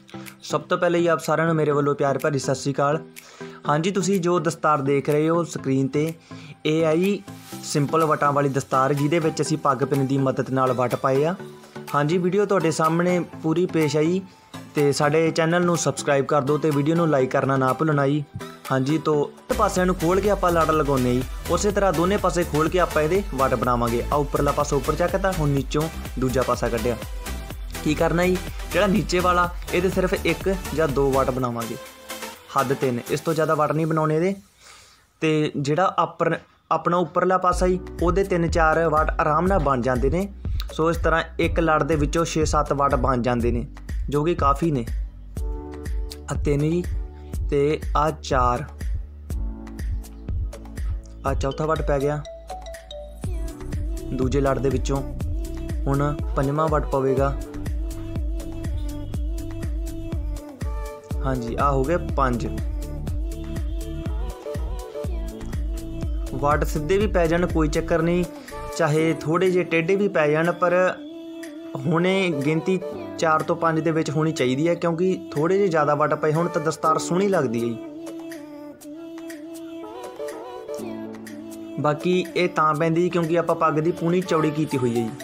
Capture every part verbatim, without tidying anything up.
सब तो पहले ही आप सारिਆਂ ਨੂੰ ਮੇਰੇ ਵੱਲੋਂ ਪਿਆਰ ਭਰੀ ਸਤਿ ਸ਼੍ਰੀ ਅਕਾਲ। ਹਾਂਜੀ, ਤੁਸੀਂ ਜੋ ਦਸਤਾਰ ਦੇਖ ਰਹੇ ਹੋ ਸਕਰੀਨ ਤੇ, ਇਹ ਹੈ ਜੀ ਸਿੰਪਲ ਵਟਾਂ ਵਾਲੀ ਦਸਤਾਰ, ਜਿਹਦੇ ਵਿੱਚ ਅਸੀਂ ਪੱਗ ਪਿੰਨ ਦੀ ਮਦਦ ਨਾਲ ਵਟ ਪਾਏ ਆ। ਹਾਂਜੀ, ਵੀਡੀਓ ਤੁਹਾਡੇ ਸਾਹਮਣੇ ਪੂਰੀ ਪੇਸ਼ ਆਈ ਤੇ ਸਾਡੇ ਚੈਨਲ ਨੂੰ ਸਬਸਕ੍ਰਾਈਬ ਕਰ ਦਿਓ ਤੇ ਵੀਡੀਓ ਨੂੰ ਲਾਈਕ ਕਰਨਾ ਨਾ ਭੁੱਲਣਾ ਜੀ। ਹਾਂਜੀ, तो पासिਆਂ ਨੂੰ खोल के ਆਪਾਂ ਲੜ ਲਗਾਉਂਦੇ जी। ਉਸੇ ਤਰ੍ਹਾਂ ਦੋਨੇ ਪਾਸੇ खोल के ਆਪਾਂ ਇਹਦੇ ਵਟ ਬਣਾਵਾਂਗੇ। ਆ ਉੱਪਰਲਾ ਪਾਸਾ ਉੱਪਰ ਚੱਕਤਾ, ਹੁਣ ਨੀਚੋਂ ਦੂਜਾ ਪਾਸਾ ਕੱਢਿਆ। ਕੀ ਕਰਨਾ ਜੀ, ਜਿਹੜਾ ਨੀਚੇ ਵਾਲਾ ਇਹਦੇ ਸਿਰਫ ਇੱਕ ਜਾਂ ਦੋ ਵਟ ਬਣਾਵਾਂਗੇ, ਹੱਦ ਤਿੰਨ, ਇਸ ਤੋਂ ਜ਼ਿਆਦਾ ਵਟ ਨਹੀਂ ਬਣਾਉਣੇ ਇਹਦੇ। ਤੇ ਜਿਹੜਾ ਆਪਰ ਆਪਣਾ ਉੱਪਰਲਾ ਪਾਸਾ ਜੀ, ਉਹਦੇ ਤਿੰਨ ਚਾਰ ਵਟ ਆਰਾਮ ਨਾਲ ਬਣ ਜਾਂਦੇ ਨੇ। ਸੋ ਇਸ ਤਰ੍ਹਾਂ ਇੱਕ ਲੜ ਦੇ ਵਿੱਚੋਂ ਛੇ ਸੱਤ ਵਟ ਬਣ ਜਾਂਦੇ ਨੇ, ਜੋ ਕਿ ਕਾਫੀ ਨੇ। ਆ ਤਿੰਨ ਜੀ ਤੇ ਆ ਚਾਰ, ਆ ਚੌਥਾ ਵਟ ਪੈ ਗਿਆ ਦੂਜੇ ਲੜ ਦੇ ਵਿੱਚੋਂ। ਹੁਣ ਪੰਜਵਾਂ ਵਟ ਪਵੇਗਾ। ਹਾਂਜੀ, ਆ ਹੋ ਗਏ ਪੰਜ ਵਟ। ਸਿੱਧੇ ਵੀ ਪੈ ਜਾਣ ਕੋਈ ਚੱਕਰ ਨਹੀਂ, ਚਾਹੇ ਥੋੜ੍ਹੇ ਜਿਹੇ ਟੇਢੇ ਵੀ ਪੈ ਜਾਣ, ਪਰ ਹੁਣੇ ਗਿਣਤੀ ਚਾਰ ਤੋਂ ਪੰਜ ਦੇ ਵਿੱਚ ਹੋਣੀ ਚਾਹੀਦੀ ਹੈ, ਕਿਉਂਕਿ ਥੋੜ੍ਹੇ ਜਿਹੇ ਜ਼ਿਆਦਾ ਵਟ ਪਏ ਹੁਣ ਤਾਂ ਦਸਤਾਰ ਸੋਹਣੀ ਲੱਗਦੀ ਹੈ ਜੀ। ਬਾਕੀ ਇਹ ਤਾਂ ਪੈਂਦੀ ਕਿਉਂਕਿ ਆਪਾਂ ਪੱਗ ਦੀ ਪੂਣੀ ਚੌੜੀ ਕੀਤੀ ਹੋਈ ਹੈ ਜੀ।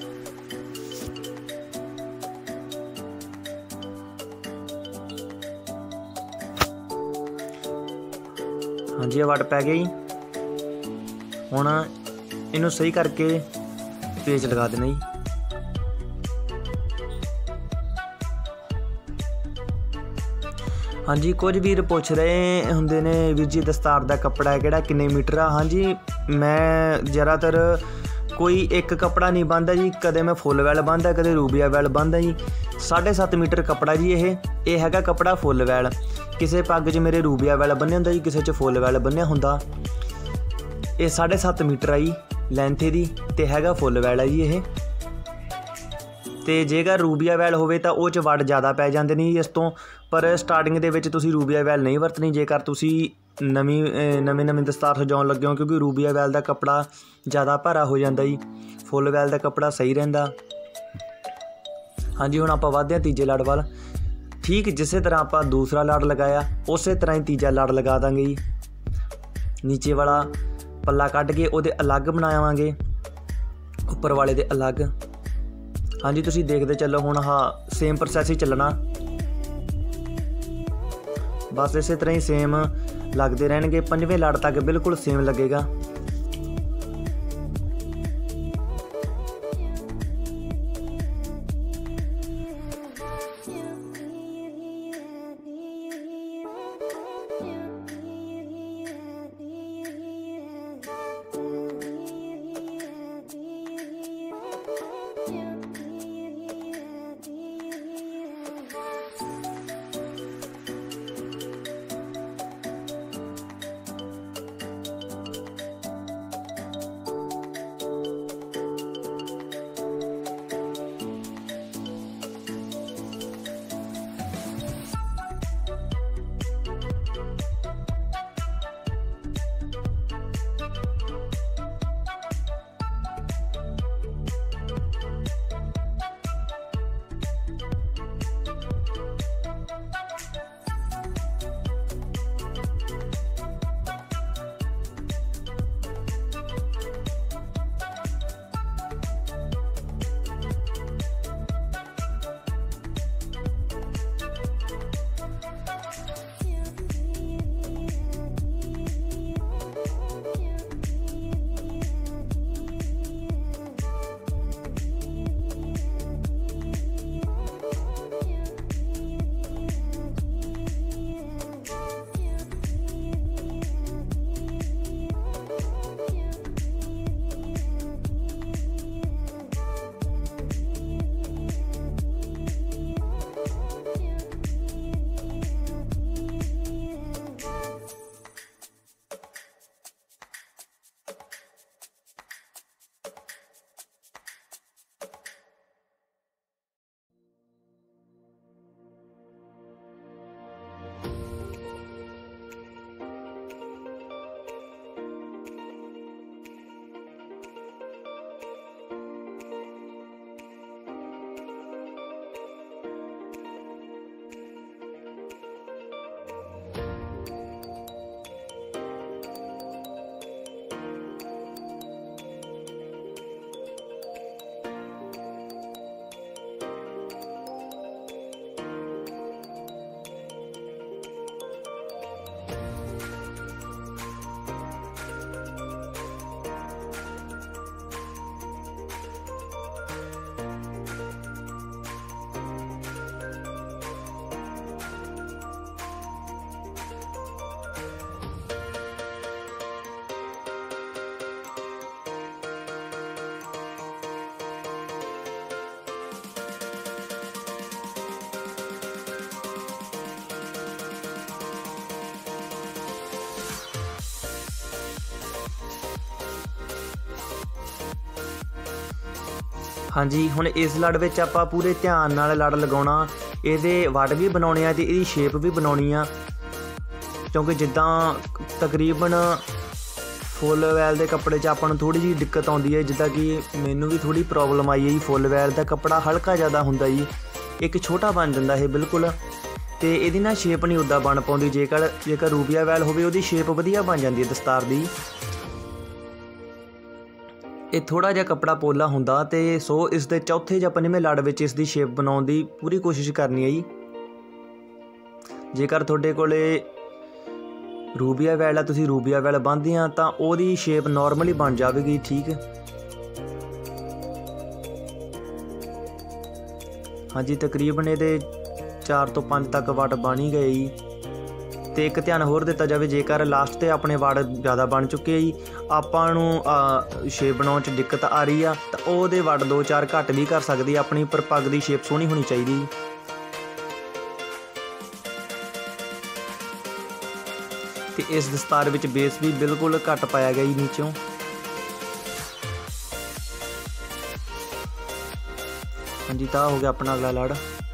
ਹਾਂਜੀ, ਇਹ ਵਟ ਪੈ ਗਈ। ਹੁਣ ਇਹਨੂੰ ਸਹੀ ਕਰਕੇ ਪੇਚ ਲਗਾ ਦੇਣਾ ਜੀ। ਹਾਂਜੀ, ਕੁਝ ਵੀਰ ਪੁੱਛ ਰਹੇ ਹੁੰਦੇ ਨੇ, ਵੀਰ ਜੀ ਦਸਤਾਰ ਦਾ ਕੱਪੜਾ ਹੈ ਕਿਹੜਾ, ਕਿੰਨੇ ਮੀਟਰ ਆ। ਹਾਂਜੀ, ਮੈਂ ਜ਼ਿਆਦਾਤਰ ਕੋਈ ਇੱਕ ਕੱਪੜਾ ਨਹੀਂ ਬੰਨ੍ਹਦਾ ਜੀ, ਕਦੇ ਮੈਂ ਫੁੱਲ ਵੈਲ ਬੰਨ੍ਹਦਾ, ਕਦੇ ਰੂਬੀਆ ਵੈਲ ਬੰਨ੍ਹਦਾ ਜੀ। ਸਾਢੇ ਸੱਤ ਮੀਟਰ ਕੱਪੜਾ ਜੀ ਇਹ ਇਹ ਹੈਗਾ ਕੱਪੜਾ ਫੁੱਲ ਵੈਲ। ਕਿਸੇ ਪੱਗ 'ਚ ਮੇਰੇ ਰੂਬੀਆ ਵੈਲ ਬੰਨ੍ਹਿਆ ਹੁੰਦਾ ਜੀ, ਕਿਸੇ 'ਚ ਫੁੱਲ ਵੈਲ ਬੰਨ੍ਹਿਆ ਹੁੰਦਾ। ਇਹ ਸਾਢੇ ਸੱਤ ਮੀਟਰ ਆ ਜੀ ਲੈਂਥ ਇਹਦੀ, ਅਤੇ ਹੈਗਾ ਫੁੱਲ ਵੈਲ ਆ ਜੀ ਇਹ। ਅਤੇ ਜੇਕਰ ਰੂਬੀਆ ਵੈਲ ਹੋਵੇ ਤਾਂ ਉਹ 'ਚ ਵਟ ਜ਼ਿਆਦਾ ਪੈ ਜਾਂਦੇ ਨੇ ਇਸ ਤੋਂ, ਪਰ ਸਟਾਰਟਿੰਗ ਦੇ ਵਿੱਚ ਤੁਸੀਂ ਰੂਬੀਆ ਵੈਲ ਨਹੀਂ ਵਰਤਣੀ ਜੇਕਰ ਤੁਸੀਂ ਨਵੀਂ ਨਵੀਂ ਨਵੀਂ ਦਸਤਾਰ ਸਜਾਉਣ ਲੱਗੇ ਹੋ, ਕਿਉਂਕਿ ਰੂਬੀਆ ਵੈਲ ਦਾ ਕੱਪੜਾ ਜ਼ਿਆਦਾ ਭਾਰਾ ਹੋ ਜਾਂਦਾ ਜੀ, ਫੁੱਲ ਵੈਲ ਦਾ ਕੱਪੜਾ ਸਹੀ ਰਹਿੰਦਾ। ਹਾਂਜੀ, ਹੁਣ ਆਪਾਂ ਵੱਧਦੇ ਹਾਂ ਤੀਜੇ ਲੜ ਵੱਲ। ਠੀਕ ਜਿਸੇ ਤਰ੍ਹਾਂ ਆਪਾਂ ਦੂਸਰਾ ਲੜ ਲਗਾਇਆ, ਉਸੇ ਤਰ੍ਹਾਂ ਹੀ ਤੀਜਾ ਲੜ ਲਗਾ ਦਾਂਗੇ ਜੀ। ਨੀਚੇ ਵਾਲਾ ਪੱਲਾ ਕੱਢ ਕੇ ਉਹਦੇ ਅਲੱਗ ਬਣਾਵਾਂਗੇ, ਉੱਪਰ ਵਾਲੇ ਦੇ ਅਲੱਗ। ਹਾਂਜੀ, ਤੁਸੀਂ ਦੇਖਦੇ ਚੱਲੋ, ਹੁਣ ਆਹ ਸੇਮ ਪ੍ਰੋਸੈਸ ਹੀ ਚੱਲਣਾ, ਬਸ ਇਸੇ ਤਰ੍ਹਾਂ ਹੀ ਸੇਮ ਲੱਗਦੇ ਰਹਿਣਗੇ। ਪੰਜਵੇਂ ਲੜ ਤੱਕ ਬਿਲਕੁਲ ਸੇਮ ਲੱਗੇਗਾ। हाँ जी, हुण इस लड़ विच आपां पूरे ध्यान नाल लड़ लगाउणा, इहदे वट भी बनाउणे आ ते इहदी शेप भी बनाउणी आ, क्योंकि जिद्दां तकरीबन फुल वैल दे कपड़े च आपां नूं थोड़ी जी दिक्कत आउंदी है, जिद्दां कि मैनूं भी थोड़ी प्रॉब्लम आई है जी। फुल वैल दा कपड़ा हल्का ज़्यादा हुंदा जी, एक छोटा बन जांदा है बिल्कुल, ते इहदी ना शेप नहीं उद्दां बन पाउंदी। जेकर जेकर रूबिया वैल होवे उहदी शेप वधिया बन जांदी है दस्तार दी। ये थोड़ा जिहा कपड़ा पोला हुंदा ते सो इस दे चौथे जां पंजवें लड़ विच इस दी शेप बनाउण दी पूरी कोशिश करनी है जी। जेकर तुहाडे कोले रूबिया वैल आ, तुसीं रूबिया वैल बन्नदे आ तां ओहदी शेप नॉर्मली बन जावेगी, ठीक। हाँ जी, तकरीबन इहदे चार तो पंज तक वट बन ही गए जी। तो एक ध्यान होर दिता जाए, जेकर लास्ट ते अपने वड़ ज़्यादा बन चुके जी, आपां नूं शेप बनाउण च दिक्कत आ रही आ तां ओहदे वड़ दो चार घट भी कर सकदी अपनी, पर पग दी शेप सोहनी होनी चाहिदी। ते इस दस्तार विच बेस भी बिल्कुल घट पाया गया जी नीचों। हाँ जी, तां हो गया अपना अगला लड़।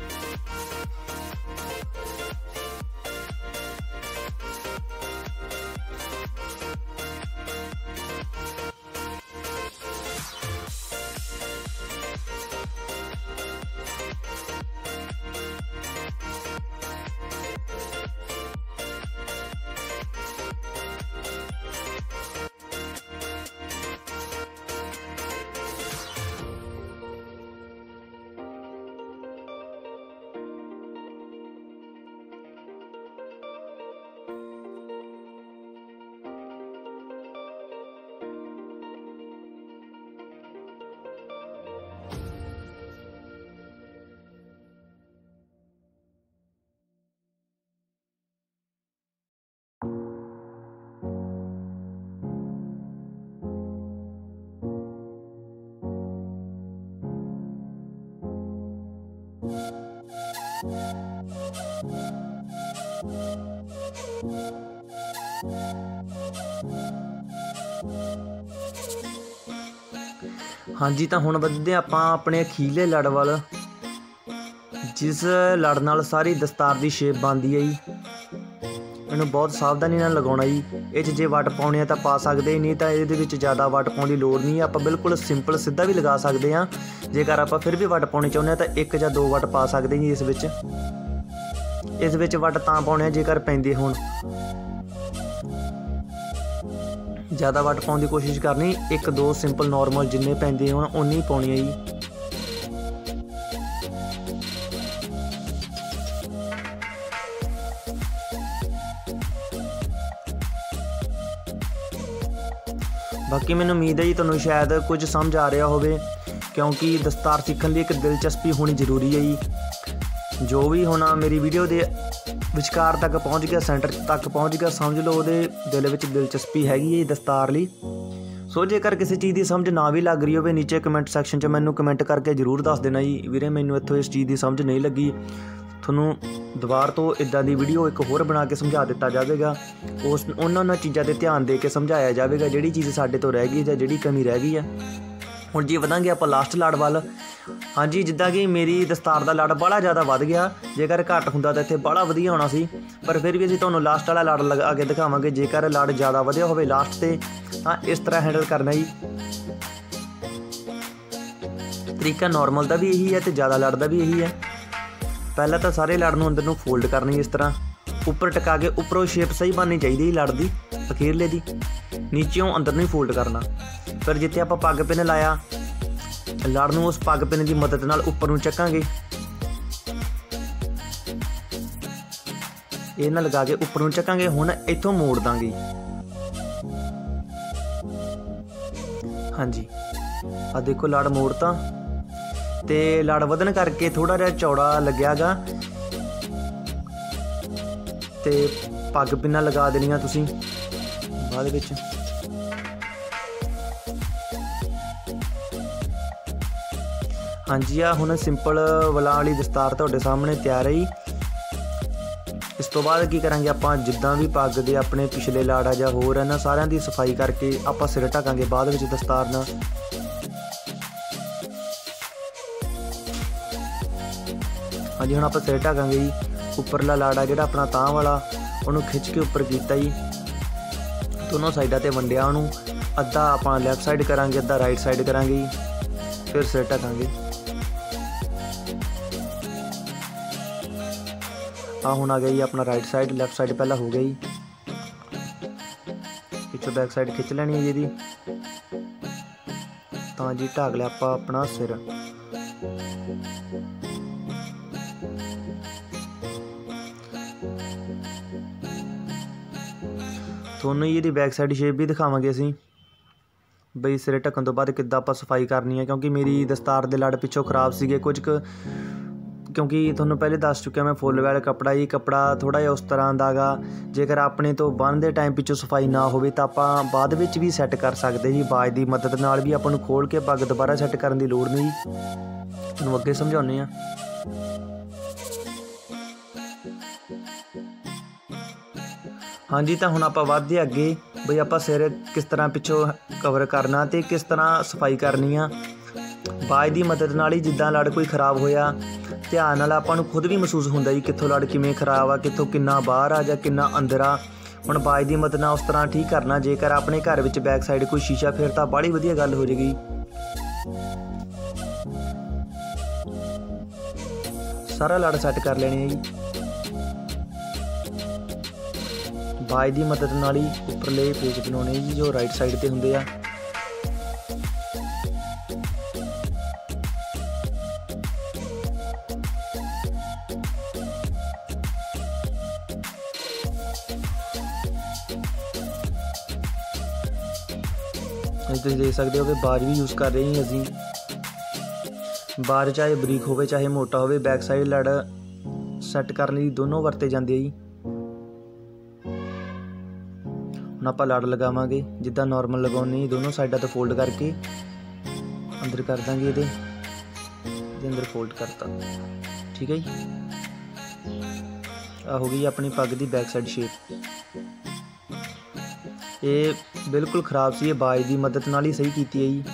हाँ जी, तो हुण वधदे आपां अपने अखीरले लड़ वाल, जिस लड़ नाल सारी दस्तार की शेप बनती है जी। इन्हूं बहुत सावधानी नाल लगाउणा जी। इह जे वट पाउणे तां पा सकदे, नहीं तां इहदे विच ज़्यादा वट पाउण दी लोड़ नहीं। आपां बिल्कुल सिंपल सीधा भी लगा सकते हाँ। जेकर आपां फिर भी वट पाउणे चाहुंदे तां एक जां दो वट पा सकदे जी। इस विच इस विच वट तां पाउणे जेकर पैंदे होण, ज़्यादा वट पाउण की कोशिश करनी, एक दो सिंपल नॉर्मल जिन्ने पैंदे होण उन्नी पाउणी है जी। बाकी मैनूं उम्मीद है जी तुहानूं शायद कुछ समझ आ रहा होवे, क्योंकि दस्तार सीखण लई एक दिलचस्पी होनी जरूरी है जी। जो भी होना मेरी वीडियो के विचकार तक पहुँच गया, सेंटर तक पहुँच गया, समझ लो उहदे दिल विच दिलचस्पी हैगी है दस्तार लई। सो जेकर किसी चीज़ की समझ ना भी लग रही हो, नीचे कमेंट सैक्शन च मैनूं कमेंट करके जरूर दस देना जी, वीरे मैनूं इत्थों इस चीज़ की समझ नहीं लगी। थोनों दुबार तो इदां दी वीडियो एक होर बना के समझा दिता जाएगा। उस उन्हां उन्हां चीज़ों पर ध्यान दे के समझाया जाएगा, जिहड़ी चीज़ साडे तो रह गई जां जिहड़ी कमी रह गई है। हुण जी वधांगे आपां लास्ट लड़ वाल। हाँ जी, जिद्दां कि मेरी दस्तार का लड़ बड़ा ज़्यादा वध गया, जेकर घट हुंदा तां इत्थे बड़ा वधिया होना सी, पर फिर भी असीं तुहानूं लास्ट वाला लड़ लगा के दिखावांगे। जेकर लड़ ज़्यादा वधिया होवे लास्ट ते तां इस तरह हैंडल करना जी। तरीका नॉर्मल का भी यही है तो ज़्यादा लड़ का भी यही है। पहला तो सारे लड़ नूं अंदर नूं फोल्ड करनी, इस तरह उपर टका के उपरों शेप सही बननी चाहिए लड़ की अखीरले की, नीचों अंदर नूं फोल्ड करना। फिर जिथे आपां पग पिन लाया, लड़ नूं उस पग पिन की मदद नाल उपर नूं चकांगे, इह नाल लगा के उपर नूं चकांगे। हुण इत्थों मोड़ दांगे। हाँ जी, आ देखो लड़ मोड़ता ते लड़ वधन करके थोड़ा जिहा चौड़ा लग्या गा, ते पग पिन्ना लगा देनियां तुसीं बाद विच। हाँ जी, आ हुण सिंपल वला वाली दस्तार तुहाडे सामने तैयार है जी। इस तो बाद की करांगे आपां, जिद्दां भी पग दे अपने पिछले लाड़ा जां होर इन्हां सारिਆਂ ਦੀ सफाई करके आपां सिर ढकांगे बाद विच दस्तार नाल। हाँ जी हुण आपां सिर ढकांगे जी। उपरला लाड़ा जिहड़ा अपना तां वाला उहनूं खिच के उपर कीता जी, दोनों साइडां ते वंडिया उहनूं। अद्धा आपां लैफ्ट साइड करांगे, अद्धा राइट साइड करांगे जी, फिर सिर ढकांगे। हाँ हुण आ गया जी अपना राइट साइड, लैफ्ट साइड पहला हो गया जी। पिछों बैक साइड खिच लैनी है जी तां जी ढाक लिया आपां अपना सिर। ਤੁਹਾਨੂੰ ਇਹਦੀ बैक साइड शेप भी दिखावांगे ਅਸੀਂ बई सिर ढकन तो बाद किद्दां आपां सफाई करनी है, क्योंकि मेरी दस्तार दे लड़ पिछों खराब सीगे कुछ क, क्योंकि तुहानूं पहले दस चुक्या मैं फुल वैल कपड़ा ही कपड़ा थोड़ा जिहा उस तरह दा गा। जेकर अपने तो बन्नदे टाइम पिछों सफाई ना होवे तां आपां बाद विच भी सैट कर सकदे जी, बाज दी मदद नाल भी आपां नूं खोल के पग दोबारा सैट करन दी लोड़ नहीं जी। तुहानूं अगे समझाउने आ। हाँ जी तो हुण आपां वधदे अगे बई आपां सिर किस तरह पिछों कवर करना ते किस तरह सफाई करनी आ। बाज की मदद नाल ही जिद्दां लड़ कोई खराब होया ध्यान नाल आपां नूं खुद भी महसूस हुंदा जी कित्थों लड़ किवें खराब आ, कित्थों किन्ना बाहर आ जां किन्ना अंदर आ। हुण बाज की मदद नाल उस तरह ठीक करना। जेकर अपने घर विच बैक साइड कोई शीशा फिर तां बड़ी वधिया गल हो जाएगी। सारा लड़ सैट कर लेने है जी बाज की मदद नाल ही। उपरले पेच बनाने जी जो राइट साइड ते हुंदे आ। तुसीं देख सकते हो कि बाज भी यूज़ कर रहे हैं असीं। बाज चाहे बरीक होवे चाहे मोटा होवे, बैक साइड लड़ सैट करने लई दोनों वरते जांदे जी। हुण आपां लड़ लगावांगे जिद्दां नॉर्मल लगाउने, दोनों साइडां तो फोल्ड करके अंदर कर देंगे, ये अंदर फोल्ड करता। ठीक है जी, आ हो गई अपनी पग की बैक साइड शेप। ये बिल्कुल खराब सी, बाज की मदद नाल ही सही की है जी।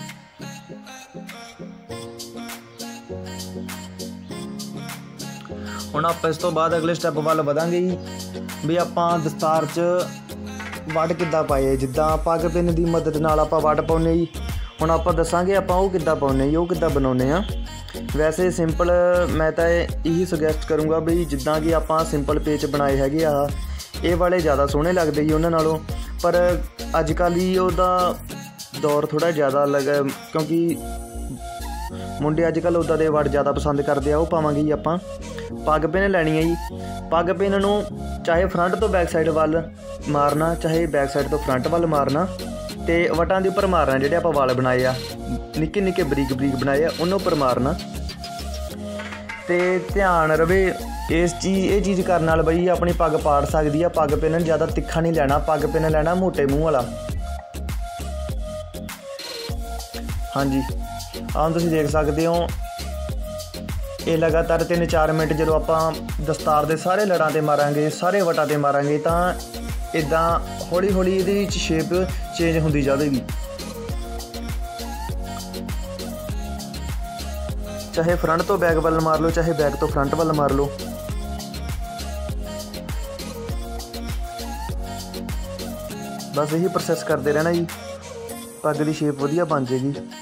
हुण आपां इस तो बाद अगले स्टैप वल वधांगे जी भी आपां दस्तार च वड़ किद्दां पाए। जिद्दां पग पिन की मदद नाल आपां वड़ पाउने जी। हुण आपां दसांगे आपां ओह किद्दां पाउने जी, ओह किद्दां बनाउने आ। वैसे सिंपल मैं तो यही सुगैसट करूँगा भी जिद्दां कि आपां सिंपल पेच बनाए हैगे आ, ये वाले ज़्यादा सोहणे लगदे जी उन्हां नालों। पर अजकल ही उहदा दौर थोड़ा ज़्यादा अलग है, क्योंकि मुंडे अजकल उदा दे वड़ ज़्यादा पसंद करते आ। वो पावांगे जी आपां पग पिन लैनी है जी। पग पिन नूं चाहे फ्रंट तो बैक साइड वल मारना, चाहे बैक साइड तो फ्रंट वल मारना, ते वटां दे उपर मारना। जिहड़े आपां वाल बनाए आ निक्के निक्के बरीक बरीक बनाए आ उन्हां उपर मारना। ते ध्यान रवे इस चीज़ ये चीज़ करने नाल बई अपनी पग पाड़ सकदी है। पग पिन ज़्यादा तिखा नहीं लैना, पग पिन लैना मोटे मूँह वाला। हाँ जी आम तुसीं देख सकते हो ये लगातार तीन चार मिनट जो आपां दस्तार दे सारे लड़ां ते मारांगे, सारे वटां ते मारांगे, तां इदां हौली हौली इहदे विच शेप चेंज हुंदी जावेगी। चाहे फ्रंट तो बैक वाल मार लो, चाहे बैक तो फ्रंट वाल मार लो। बस यही प्रोसैस करते रहना जी, पग की शेप वधिया बन जाएगी।